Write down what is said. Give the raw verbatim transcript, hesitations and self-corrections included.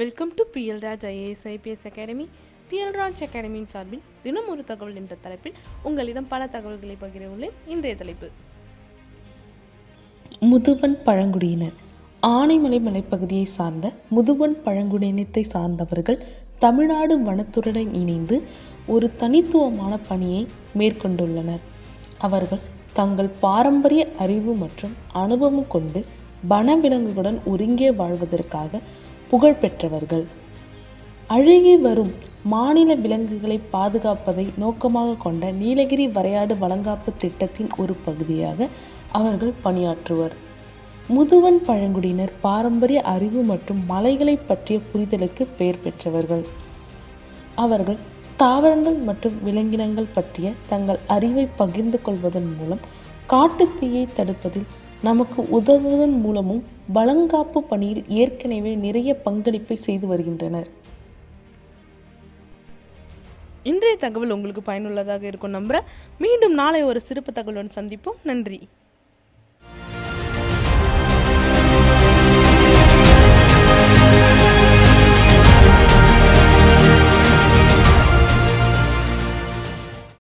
Welcome to PL Raj IAS IPS academy. PL Raj அகாடமியின் சார்பில் தினம் ஒரு தகவல் என்ற தலைப்பில் உங்களிடம் பல தகவல்களை பகிர உள்ளேன். இன்றைய தலைப்பு முதுவன் பழங்குடியினர். ஆனைமலை மலைப்பகுதியை சார்ந்த முதுவன் பழங்குடியினத்தை சார்ந்தவர்கள் தமிழ்நாடு வனத்துறையுடன் இணைந்து ஒரு தனித்துவமான பணியை மேற்கொண்டுள்ளனர். அவர்கள் தங்கள் பாரம்பரிய அறிவு மற்றும் அனுபவம் கொண்டு வனவிலங்குகளுடன் ஒருங்கே வாழ்வதற்காக புகழ் பெற்றவர்கள். அழுகி வரும் மாநில விலங்குகளை பாதுகாப்பதை நோக்கமாக கொண்ட நீலகிரி வரையாடு வளங்காப்பு திட்டத்தின் ஒரு பகுதியாக அவர்கள் பணியாற்றுவர். முதுவன் பழங்குடியினர் பாரம்பரிய அறிவு மற்றும் மலைகளை பற்றிய புரிதலுக்கு பெயர் பெற்றவர்கள். அவர்கள் தாவரங்கள் மற்றும் விலங்கினங்கள் பற்றிய தங்கள் அறிவை பகிர்ந்து கொள்வதன் மூலம் காட்டுத்தீயை தடுப்பதில் நமக்கு உதவுவதன் மூலமும் வளங்காப்பு பணியில் ஏற்கனவே நிறைய பங்களிப்பை செய்து வருகின்றனர். இன்றைய தகவல் உங்களுக்கு பயனுள்ளதாக இருக்கும் நம்புறேன். மீண்டும் நாளை ஒரு சிறப்பு தகவலுடன் சந்திப்போம். நன்றி.